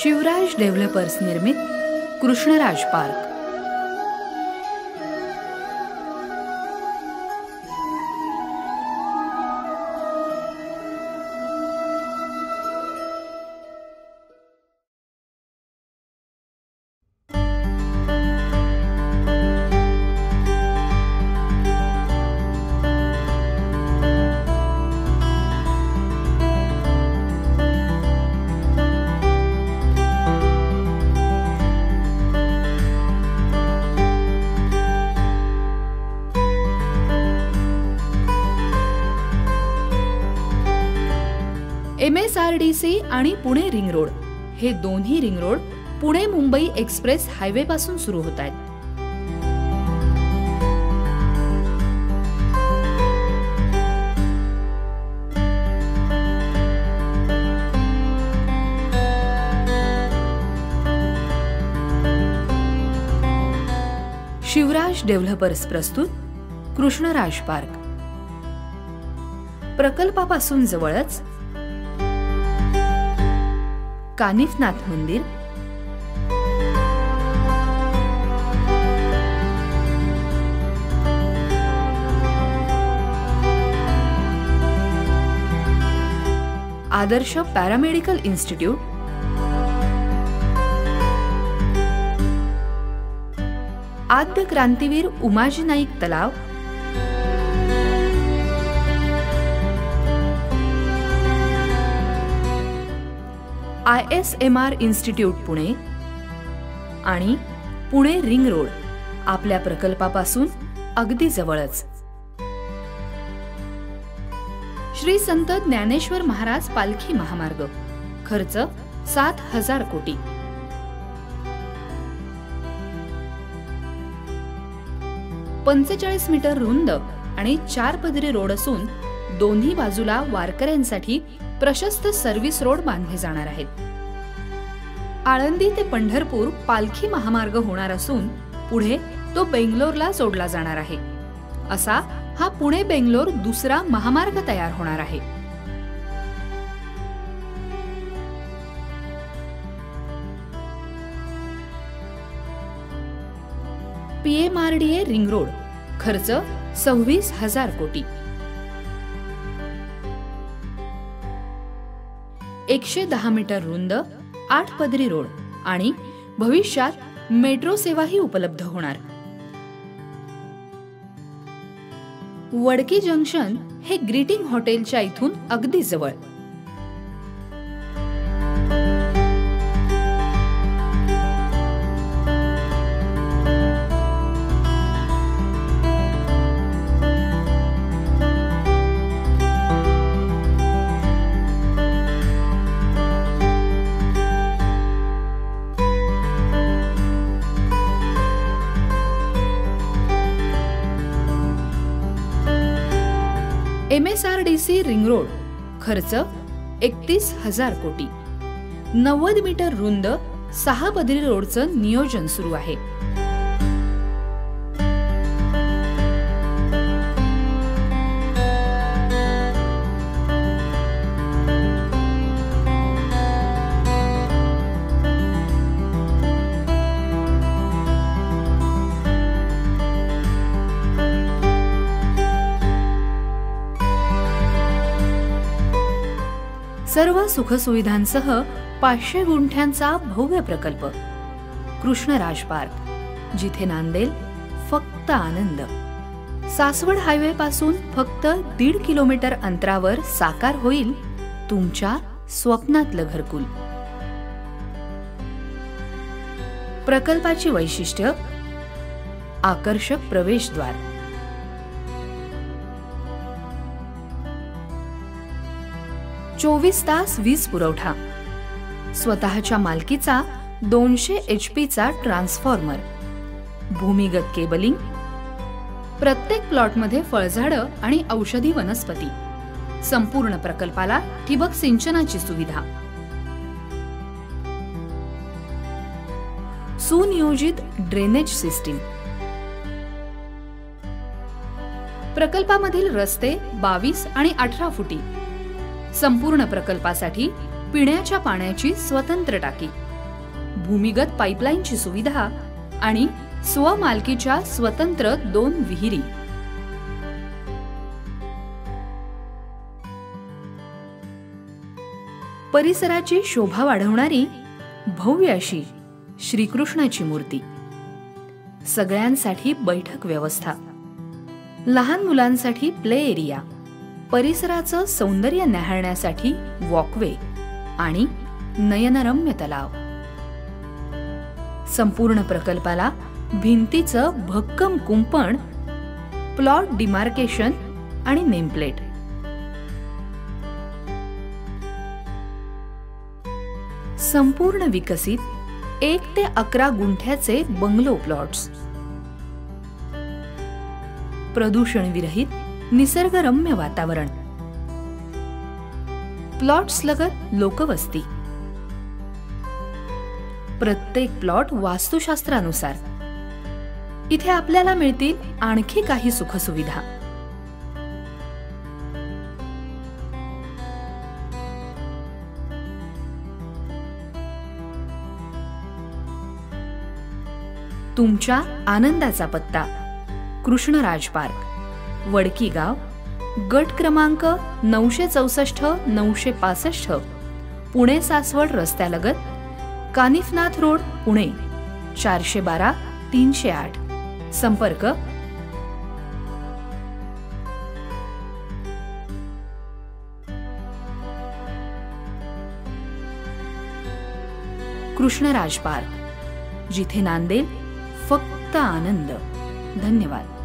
Shivraj developers निर्मित Krishnaraj park. MSRDC आणि Pune ring road हे दोन्ही ring road Pune Mumbai express highway पासून सुरू होत आहेत। शिवराज डेव्हलपर्स प्रस्तुत कृष्णराज पार्क। प्रकल्पापासून जवळच कानिफनाथ मंदिर, आदर्श पॅरामेडिकल इन्स्टिट्यूट, आद्य क्रांतीवीर उमाजी नाईक तलाव, ISMR इन्स्टिट्यूट पुणे आणि पुणे रिंग रोड आपल्या प्रकल्पापासून अगदी जवळच। श्री संत ज्ञानेश्वर महाराज पालखी महामार्ग, खर्च 7,000 कोटी। ,45 मीटर रुंद आणि 4 पदरी रोड असून दोन्ही बाजूला वारकऱ्यांसाठी प्रशस्त सर्व्हिस रोड बांधले जाणार आहेत। आळंदी ते पंढरपूर पालखी महामार्ग होणार असून पुढे तो बेंगलोरला जोडला जाणार आहे। असा हा पुणे बेंगलोर दुसरा महामार्ग तयार होणार आहे। PMRDA रिंग रोड, खर्च 26,000 कोटी। 110 मीटर रुंद 8 पदरी रोड आणि भविष्यात मेट्रो सेवाही उपलब्ध होणार। वडकी जंक्शन हे ग्रीटिंग हॉटेलच्या इथून अगदी जवळ। MSRDC रिंग रोड, खर्च 31,000 कोटी। 90 मीटर रुंद 6 पदरी रोडचं नियोजन सुरू आहे। सर्व सुखसुविधांसह 500 गुंठ्यांचा भव्य प्रकल्प कृष्णराज पार्क, जिथे नांदेल फक्त आनंद। सासवड हायवे पासून फक्त 1.5 किलोमीटर अंतरावर साकार होईल तुमच्या स्वप्नातलं घरकुल। प्रकल्पाची वैशिष्ट्य: आकर्षक प्रवेशद्वार, 24 तास वीज पुरवठा, स्वतःच्या मालकीचा 200 HP चा ट्रान्सफॉर्मर, भूमिगत केबलिंग, प्रत्येक प्लॉटमध्ये फळझाडं आणि औषधी वनस्पती, संपूर्ण प्रकल्पाला ठिबक सिंचनाची सुविधा, सुनियोजित ड्रेनेज सिस्टीम। प्रकल्पामधील रस्ते 22 आणि 18 फुटी। संपूर्ण प्रकल्पासाठी पिण्याच्या पाण्याची स्वतंत्र टाकी, भूमिगत पाईपलाईनची सुविधा आणि स्वमालकीच्या स्वतंत्र 2 विहिरी. परिसराची शोभा वाढवणारी भव्य अशी श्रीकृष्णाची मूर्ती. सगळ्यांसाठी बैठक व्यवस्था, लहान मुलांसाठी प्ले एरिया, परिसराचं सौंदर्य न्याहाळण्यासाठी वॉकवे आणि नयनरम्य तलाव. संपूर्ण प्रकल्पाला भिंतीचं भक्कम कुंपण, प्लॉट डिमार्केशन आणि नेमप्लेट. संपूर्ण विकसित 1 ते 11 गुंठ्याचे बंगलो प्लॉट्स. प्रदूषण विरहित निसर्गरम्य वातावरण. प्लॉट्स लगत लोकवस्ती. प्रत्येक प्लॉट वास्तुशास्त्रानुसार. इथे आपल्याला मिळतील आणखी काही सुखसुविधा. तुमच्या आनंदाचा पत्ता कृष्णराज पार्क, वडकी गाव, गट क्रमांक 964 965, पुणे सासवड रस्त्यालगत, कानिफनाथ रोड, पुणे 412 308. संपर्क कृष्णराज पार्क, जिथे नांदेल फक्त आनंद. धन्यवाद.